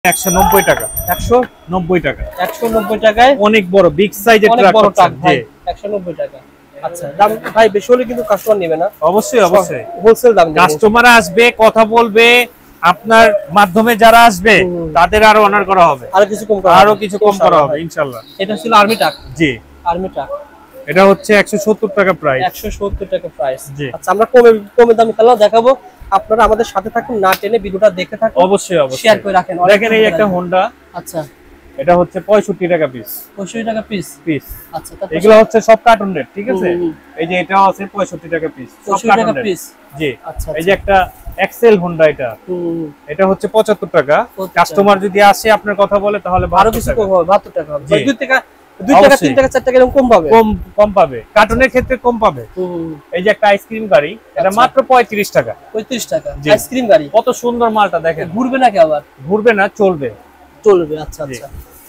190 টাকা। 190 টাকা। 190 টাকায় অনেক বড় বিগ সাইজের ট্রাক। বড় ট্রাক ভাই 190 টাকা। আচ্ছা দাম ভাই বেশি হলে কিন্তু কাস্টমার নেবে না। অবশ্যই অবশ্যই হোলসেল দাম কাস্টমার আসবে, কথা বলবে, আপনার মাধ্যমে যারা আসবে তাদের আরো অনার করা হবে, আরো কিছু কম করা হবে ইনশাআল্লাহ। এটা ছিল আর্মি ট্রাক। জি আর্মি ট্রাক। এটা হচ্ছে 170 টাকা প্রাইস। 170 টাকা প্রাইস। আচ্ছা আমরা কমে দামে খেলা দেখাবো, আপনারা আমাদের সাথে থাকুন, না টেনে ভিডিওটা দেখতে থাকুন। অবশ্যই অবশ্যই শেয়ার করে রাখেন। দেখেন এই একটা হোন্ডা। আচ্ছা এটা হচ্ছে 65 টাকা পিস। 65 টাকা পিস। আচ্ছা এগুলো হচ্ছে সব কার্টুন রেট, ঠিক আছে? এই যে এটাও আছে 65 টাকা পিস, সব কার্টুন রেট। জি আচ্ছা এই যে একটা এক্সেল হোন্ডা, এটা হচ্ছে 75 টাকা। কাস্টমার যদি আসে আপনার কথা বলে তাহলে আরো কিছু কম হবে, 72 টাকা হবে। 2 টাকা 3 টাকা 4 টাকা এরকম কম পাবে, কম পাবে, কার্টুনের ক্ষেত্রে কম পাবে। এই যে একটা আইসক্রিম গাড়ি, এটা মাত্র 35 টাকা। 35 টাকা আইসক্রিম গাড়ি। কত সুন্দর মালটা দেখেন। ঘুরবে নাকি আবার? ঘুরবে না, চলবে। আচ্ছা আচ্ছা।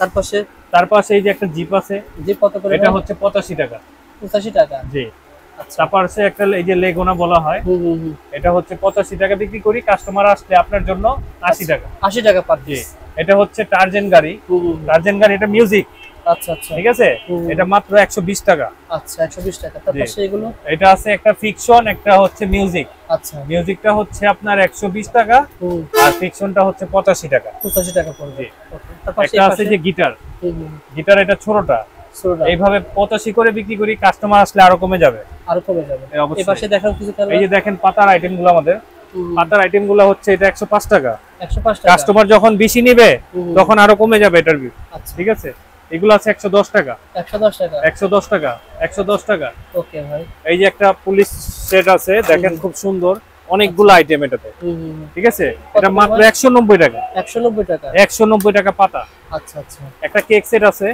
তার পাশে এই যে একটা জিপ আছে। জিপ কত করে? এটা হচ্ছে 85 টাকা। 85 টাকা। জি আচ্ছা। তারপর আছে একটা এই যে লেগুনা বলা হয়, এটা হচ্ছে 85 টাকা বিক্রি করি। কাস্টমার আসলে আপনার জন্য 80 টাকা। 80 টাকা পার পিস। এটা হচ্ছে টার্জেন গাড়ি। টার্জেন গাড়ি এটা মিউজিক। আচ্ছা আচ্ছা ঠিক আছে, এটা মাত্র 120 টাকা। আচ্ছা 120 টাকা। তারপর সেগুলো এটা আছে একটা ফিকশন, একটা হচ্ছে মিউজিক। আচ্ছা মিউজিকটা হচ্ছে আপনার 120 টাকা আর ফিকশনটা হচ্ছে 85 টাকা। 85 টাকা পড়বে। তারপর একটা আছে যে গিটার। গিটার এটা ছোটটা, এইভাবে 85 করে বিক্রি করি। কাস্টমার আসলে আরো কমে যাবে, আরো কমে যাবে। এই পাশে দেখেন কিছু খেলনা। এই যে দেখেন পাতার আইটেমগুলো, আমাদের পাতার আইটেমগুলো হচ্ছে এটা 105 টাকা। 105 টাকা। কাস্টমার যখন বেশি নেবে তখন আরো কমে যাবে এটার বিল। ঠিক আছে, এগুলো আছে 110 টাকা। 110 টাকা। 110 টাকা। 110 টাকা। ওকে ভাই। এই যে একটা পুলিশ সেট আছে, দেখেন খুব সুন্দর, অনেকগুলো আইটেম এটাতে। ঠিক আছে, এটা মাত্র 190 টাকা। 190 টাকা। 190 টাকা পাতা। আচ্ছা আচ্ছা। একটা কেক সেট আছে,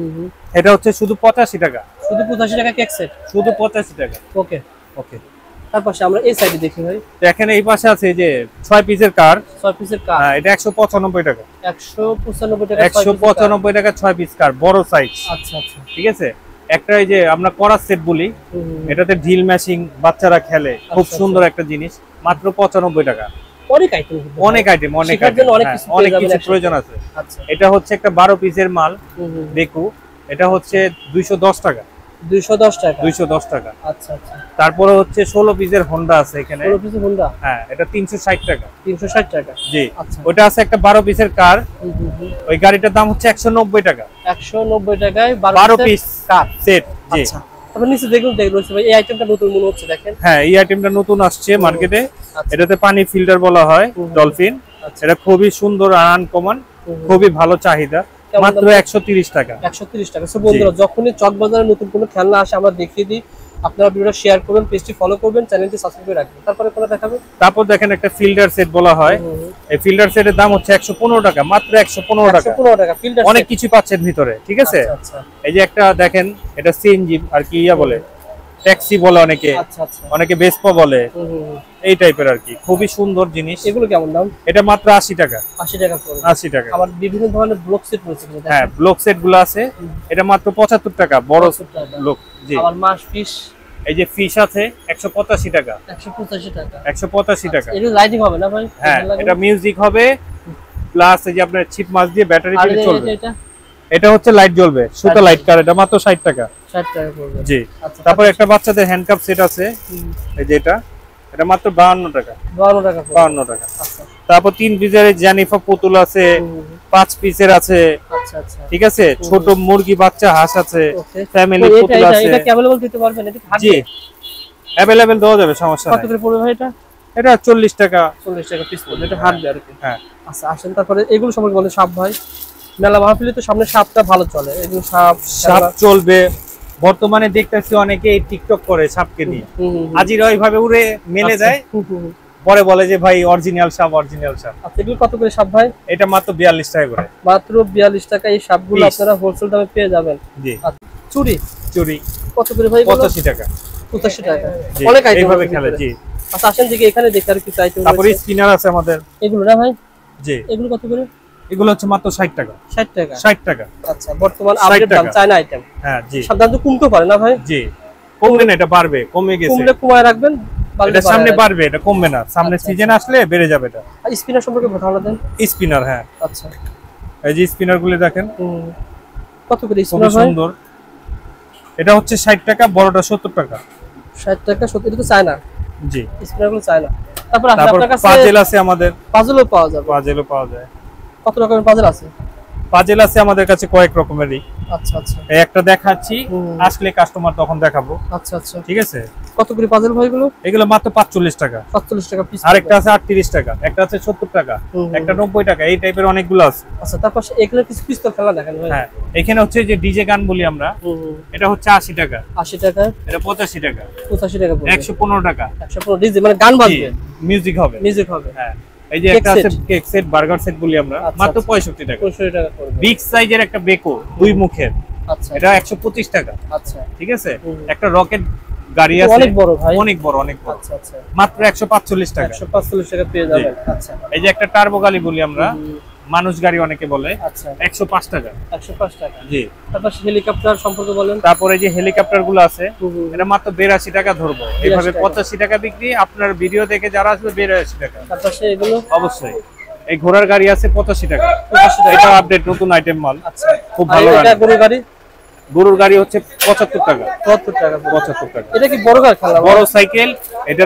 এটা হচ্ছে শুধু 85 টাকা। শুধু 85 টাকা কেক সেট, শুধু 85 টাকা। ওকে ওকে। তারপর আমরা এই সাইডে দেখি ভাই, দেখেন এই পাশে আছে যে 6 পিসের কার। 6 পিসের কার। হ্যাঁ, এটা 195 টাকা। 195 টাকা। 195 টাকা 6 পিস কার, বড় সাইজ। আচ্ছা আচ্ছা ঠিক আছে। একটা এই যে আমরা করা সেট বলি, এটাতে ঢিল ম্যাচিং, বাচ্চারা খেলে, খুব সুন্দর একটা জিনিস, মাত্র 95 টাকা। অনেক আইটেম, অনেক আইটেম, অনেক কিছু প্রয়োজন আছে। আচ্ছা, এটা হচ্ছে একটা 12 পিসের মাল দেখু, এটা হচ্ছে 210 টাকা। 210 টাকা। 210 টাকা। আচ্ছা আচ্ছা। তারপরে হচ্ছে 16 পিসের হোন্ডা আছে এখানে। 16 পিসের হোন্ডা, হ্যাঁ, এটা 360 টাকা। 360 টাকা। জি আচ্ছা। ওটা আছে একটা 12 পিসের কার, ওই গাড়িটার দাম হচ্ছে 190 টাকা। 190 টাকায় 12 পিস কার সেট। জি আচ্ছা। তারপর নিচে দেখুন ভাই, এই আইটেমটা নতুন মনে হচ্ছে, দেখেন। হ্যাঁ, এই আইটেমটা নতুন আসছে মার্কেটে। এটাতে পানি ফিল্টার বলা হয়, ডলফিন। এটা খুবই সুন্দর আর আনকমন, খুবই ভালো চাহিদা, মাত্র 130 টাকা। 130 টাকা। সো বন্ধুরা, যখনই চকবাজারে নতুন কোনো খেলনা আসে আমরা দেখিয়ে দিই, আপনারা ভিডিওটা শেয়ার করবেন, পেজটি ফলো করবেন, চ্যানেলটি সাবস্ক্রাইব করে রাখবেন। তারপরে কোনটা দেখাবো? তারপর দেখেন একটা ফিল্টার সেট বলা হয়। এই ফিল্টার সেটের দাম হচ্ছে 115 টাকা, মাত্র 115 টাকা। 115 টাকা ফিল্টার, অনেক কিছু পাচ্ছেন ভিতরে। ঠিক আছে, আচ্ছা। এই যে একটা দেখেন, এটা সিএনজি আর কি বলে, ট্যাক্সি বলে অনেকে, অনেকে ভেসপা বলে, এই টাইপের আর কি, খুবই সুন্দর জিনিস। এগুলো কেমন দাম? এটা মাত্র 80 টাকা। 80 টাকা পড়বে। 80 টাকা। আবার বিভিন্ন ধরনের ব্লক সেট রয়েছে। হ্যাঁ, ব্লক সেট গুলো আছে, এটা মাত্র 75 টাকা, বড় ব্লক। জি। আবার মাছ ফিশ, এই যে ফিশ আছে 185 টাকা। 185 টাকা। 185 টাকা। এটা লাইটিং হবে না ভাই? হ্যাঁ, এটা মিউজিক হবে, প্লাস এই যে আপনার চিপ মাছ দিয়ে ব্যাটারি দিয়ে চলবে। এটা হচ্ছে লাইট জ্বলবে, সুতা লাইট কার, এটা মাত্র 60 টাকা। 60 টাকা পড়বে। জি। তারপর একটা বাচ্চাদের হ্যান্ডকাপ সেট আছে, এই যে এটা মাত্র 52 টাকা। 52 টাকা। 52 টাকা। আচ্ছা। তারপর 3 পিসের জানিফা পুতুল আছে, 5 পিসের আছে। আচ্ছা আচ্ছা। ঠিক আছে, ছোট মুরগি বাচ্চা হাঁস আছে, ফ্যামিলি পুতুল আছে। এটা কি अवेलेबल দিতে পারবেন? এটা থাকবে? জি, अवेलेबल দেওয়া যাবে, সমস্যা নাই। কত করে পড়বে ভাই এটা? এটা 40 টাকা। 40 টাকা পিস পড়বে, এটা হাঁটবে আর কি। হ্যাঁ। আচ্ছা, আসেন তারপরে এগুলো সম্পর্কে বলেন। সাপ ভাই, মেলা মাহফিলে তো সামনে সাপটা ভালো চলে, এগুলো সাপ চলবে। বর্তমানে দেখতেছি অনেকে টিকটক করে সাপকে নিয়ে, আজিরা ওইভাবে উড়ে মেলে দেয়, পরে বলে যে ভাই অরিজিনাল সাপ, অরিজিনাল সাপ। আচ্ছা, এগুলো কত করে সাপ ভাই? এটা মাত্র 42 টাকা করে। মাত্র 42 টাকা। এই সাপগুলো আপনারা হোলসেল দামে পেয়ে যাবেন। জি। চুড়ি কত করে ভাই? 85 টাকা। 85 টাকা। অনেক আইটেম এইভাবে খেলে। জি। আচ্ছা, আসেন দেখি এখানে দেখি আর কিছু আইটেম। তারপরে স্পিনার আছে আমাদের। এগুলো না ভাই? জি। এগুলো কত করে? এগুলো হচ্ছে মাত্র 60 টাকা। 60 টাকা। 60 টাকা। আচ্ছা, বর্তমান আপডেট দাম, চায়না আইটেম। হ্যাঁ, জি। সাধারণত কমতে পারে না ভাই? জি, কমবে না, এটা বাড়বে, কমে গেছে। কমলে কমায় রাখবেন, এটা সামনে বাড়বে, এটা কমবে না, সামনে সিজন আসলে বেড়ে যাবে এটা। আর স্পিনার সম্পর্কে ধারণা দেন। স্পিনার, হ্যাঁ আচ্ছা, এই যে স্পিনার গুলো দেখেন কত করে খুব স্পিনার? সুন্দর। এটা হচ্ছে 60 টাকা, বড়টা 70 টাকা। 60 টাকা 70, এটা তো চায়না। জি, স্পিনার গুলো চায়না। তারপর আপনার কাছে পাজেল আছে, আমাদের পাজেলও পাওয়া যাবে। পাজেলও পাওয়া যায়। কত রকমের পাজেল আছে? পাজেল আছে আমাদের কাছে কয়েক রকমেরই। আচ্ছা আচ্ছা, এই একটা দেখাচ্ছি, আসলে কাস্টমার তখন দেখাবো। আচ্ছা আচ্ছা, ঠিক আছে। কত করে পাজেল ভাই এগুলো? এগুলো মাত্র 45 টাকা। 45 টাকা পিস। আরেকটা আছে 38 টাকা, একটা আছে 70 টাকা, একটা 90 টাকা, এই টাইপের অনেকগুলো আছে। আচ্ছা, তারপর এগুলো কিছু পিস্তল খেলা দেখেন ভাই। হ্যাঁ, এখানে হচ্ছে যে ডিজে গান বলি আমরা, এটা হচ্ছে 80 টাকা। 80 টাকা, এটা 85 টাকা, 85 টাকা পড়বে। 115 টাকা। 115 ডিজে মানে গান বাজবে, মিউজিক হবে, মিউজিক হবে। হ্যাঁ। এই যে একটা আছে কেক সেট, বার্গার সেট বলি আমরা, মাত্র 65 টাকা। 65 টাকা পড়বে। বিগ সাইজের একটা বেকো, দুই মুখের, আচ্ছা, এটা 125 টাকা। আচ্ছা, ঠিক আছে। একটা রকেট গাড়ি আছে, অনেক বড় ভাই, অনেক বড়, অনেক বড়। আচ্ছা আচ্ছা, মাত্র 145 টাকা। 145 টাকা পেয়ে যাবেন। আচ্ছা, এই যে একটা টার্বো গাড়ি বলি আমরা, মানুষ গাড়ি অনেকে বলে, আচ্ছা, 105 টাকা। 105 টাকা। জি। তারপর হেলিকপ্টার সম্পর্কে বলেন। তারপরে যে হেলিকপ্টার গুলো আছে, এটা মাত্র 82 টাকা ধরবো। এইভাবে 85 টাকা বিক্রি, আপনার ভিডিও দেখে যারা আসবে 82 টাকা। তারপর এগুলো অবশ্যই। এই ঘোড়ার গাড়ি আছে 85 টাকা। এটা আপডেট নতুন আইটেম মাল। আচ্ছা, খুব ভালো গাড়ি। এটা গরুর গাড়ি? গরুর গাড়ি হচ্ছে 75 টাকা। 74 টাকা। 75 টাকা। এটা কি বড় গাড়ি খেলা? বড় সাইকেল, এটা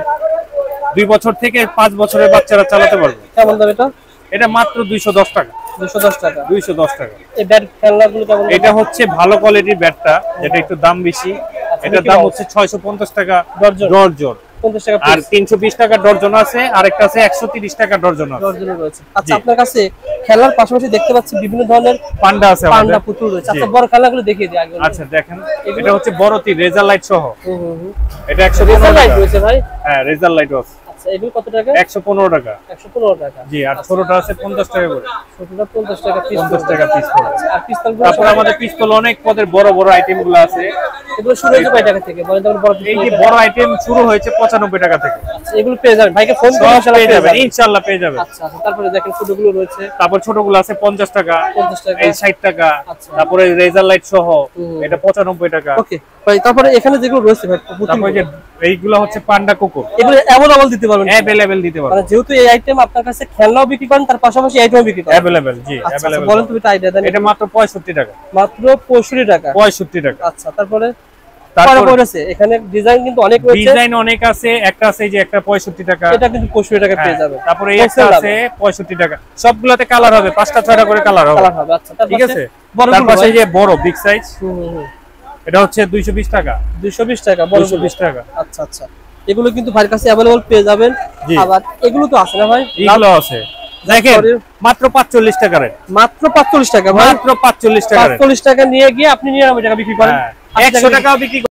2 বছর থেকে 5 বছরের বাচ্চারা চালাতে পারবে। কেমন দাম এটা? এটা মাত্র 210 টাকা। 210 টাকা। 210 টাকা। এই ব্যাট খেলনাগুলো কেমন? এটা হচ্ছে ভালো কোয়ালিটির ব্যাটটা, যেটা একটু দাম বেশি। এটার দাম হচ্ছে 650 টাকা ডর্জন। 50 টাকা আর 320 টাকা ডর্জন আছে, আরেকটা আছে 130 টাকা ডর্জন আছে। ডর্জন রয়েছে। আচ্ছা, আপনার কাছে খেলার পাশাপাশি দেখতে পাচ্ছি বিভিন্ন ধরনের পান্ডা আছে, আমাদের পান্ডা পুতুল রয়েছে। আচ্ছা, বড় খেলাগুলো দেখিয়ে দিই আগে। আচ্ছা দেখেন, এটা হচ্ছে বড় তীর রেজার লাইট সহ। এটা রেজার 115 লাইট টাকা। রয়েছে ভাই? হ্যাঁ, রেজার লাইট আছে। আচ্ছা, এগুলো কত টাকা? 115 টাকা। 115 টাকা। জি। আর ছোটটা আছে 50 টাকা করে। ছোটটা 50 টাকা পিস। 50 টাকা পিস পড়ে। আর পিস্তলগুলো? তারপর আমাদের পিস্তল অনেক পদের বড় বড় আইটেম গুলো আছে। এগুলো শুরু হয়েছে কয় টাকা থেকে? বলেন তো বড় পিস্তল। এই যে বড় আইটেম শুরু হয়েছে 95 টাকা থেকে। আচ্ছা, এগুলো পেয়ে যাবেন, ভাইকে ফোন করে সব পেয়ে যাবেন, ইনশাআল্লাহ পেয়ে যাবেন। আচ্ছা আচ্ছা, তারপরে দেখেন ছোটগুলো রয়েছে। তারপর ছোটগুলো আছে 50 টাকা, 50 টাকা, এই 60 টাকা। আচ্ছা। তারপরে রেজার লাইট সহ এটা 95 টাকা। ওকে ভাই, তারপরে এখানে যেগুলো রয়েছে ভাই, তারপরে যে এইগুলো হচ্ছে পান্ডা কুকুর, এগুলো অ্যাভেলেবল দিতে পারবেন? अवेलेबल দিতে পারবেন। মানে যেহেতু এই আইটেম আপনার কাছে খেলনাও বিক্রি করেন, তার পাশাপাশি আইটেমও বিক্রি করেন? अवेलेबल, জি আচ্ছা, अवेलेबल। বলেন তুমি এটা আইডিয়া দেন। এটা মাত্র 65 টাকা। মাত্র 65 টাকা। 65 টাকা। আচ্ছা, তারপরে তারপর রয়েছে এখানে ডিজাইন কিন্তু অনেক রয়েছে। ডিজাইন অনেক আছে। একটা আছে এই যে একটা 65 টাকা, এটা কিন্তু 65 টাকা পেয়ে যাবেন। তারপরে এই একটা আছে 65 টাকা। সবগুলোতে কালার হবে, 5টা 6টা করে কালার হবে। কালার হবে। আচ্ছা, ঠিক আছে। বড় তারপর এই যে বড় বিগ সাইজ, হুম, এটা হচ্ছে 220 টাকা। 220 টাকা বড় 220 টাকা। আচ্ছা আচ্ছা, এগুলো কিন্তু ভাইয়ের কাছে अवेलेबल পেয়ে যাবেন। জি। আবার এগুলো তো আছে না ভাই? এগুলো আছে দেখেন, মাত্র 45 টাকা রে। মাত্র 45 টাকা ভাই? মাত্র 45 টাকা রে। 45 টাকা নিয়ে গিয়ে আপনি 99 টাকা বিক্রি করেন। 100 টাকাও বিক্রি